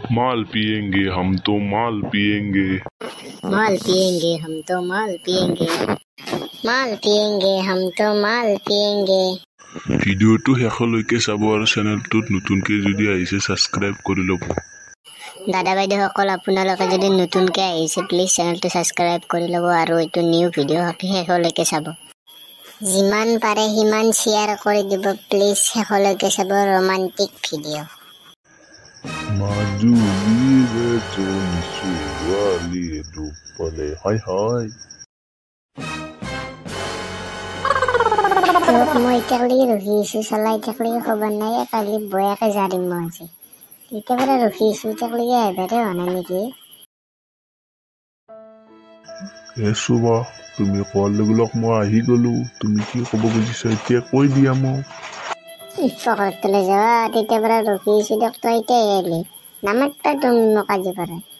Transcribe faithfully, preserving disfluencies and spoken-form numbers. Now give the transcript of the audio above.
माल पिएंगे हम तो माल पिएंगे माल पिएंगे हम तो माल पिएंगे माल पिएंगे हम तो माल पिएंगे। ভিডিওটো শেষলৈকে চাব আৰু চেনেলটোত নতুনকৈ যদি আহিছে সাবস্ক্ৰাইব কৰি ল'ব। দাদা বাইদেউসকল আপোনালোকে যদি নতুনকৈ আহিছে প্লিজ চেনেলটো সাবস্ক্ৰাইব কৰি ল'ব আৰু এইটো নিউ ভিডিও শেষলৈকে চাব। যিমান পাৰে সিমান শ্বেয়াৰ কৰি দিব প্লিজ, শেষলৈকে চাব ৰোমান্টিক ভিডিও। মাজুলীৰে জনী ছোৱালীয়ে ডুব পালে হায় হায়। মই এতিয়ালৈকে ৰখি আছো, চলাই এতিয়ালৈকে খবৰ নাই, কালি বয়াকে জাৰিম মই আজি। এতিয়া পৰা ৰখি আছো, এতিয়ালৈকে আহিবাৰে হোৱা নাই নেকি? এ চুবা, তুমি কোৱাৰ লগে লগে মই আহি গলো। তুমি কি ক'ব খুজিছা এতিয়া কৈ দিয়া মোক। পকৰতলৈ যাবা, তেতিয়া পৰা ৰখি আছো দিয়ক, তই এতিয়া আহিলি নামাতবা তুমি মোক আজি পৰা।